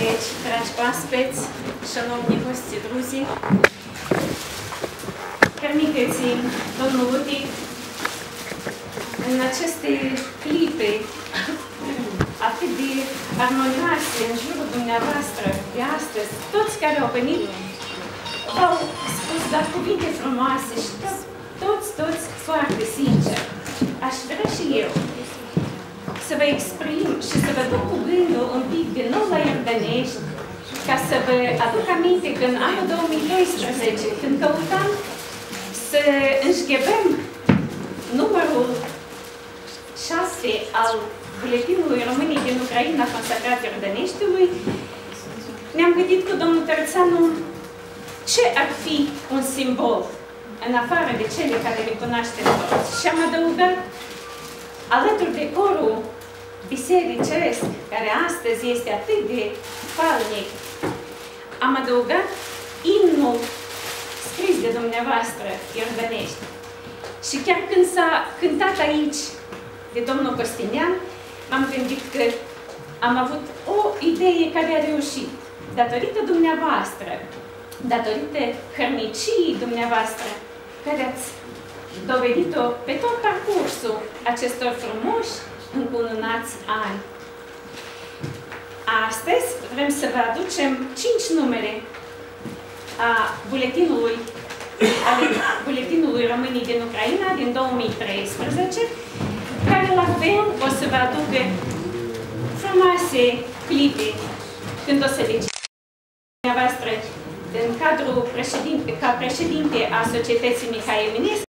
colegi, dragi oaspeți, шановні гості, друзі, permiteți-mi, domnul Uti, în aceste clipe atât de armonioase în jurul dumneavoastră de astăzi, toți care au venit v-au spus doar cuvinte frumoase și toți foarte sincer. Aș vrea și eu să vă exprim și să vă duc cu gândul un pic din nou la Iordănești, ca să vă aduc aminte că în anul 2012, când căutam să înșghebăm numărul 6 al Buletinului Românii din Ucraina consacrat Iordăneștiului, ne-am gândit cu domnul Tărățanu ce ar fi un simbol în afară de cele care le cunoaștem toți. Și am adăugat, alături de corul bisericesc, care astăzi este atât de falnic, am adăugat imnul scris de dumneavoastră, Iordănești. Și chiar când s-a cântat aici de domnul Costinian, m-am gândit că am avut o idee care a reușit. Datorită dumneavoastră, datorită hărniciei dumneavoastră, care ați dovedit-o pe tot parcursul acestor frumoși, încununați ani. Astăzi vrem să vă aducem 5 numere a Buletinului Românii din Ucraina din 2013, care la fel o să vă aducă frumoase clipe când o să le dumneavoastră în cadrul ca președinte a Societății Mihai Eminescu.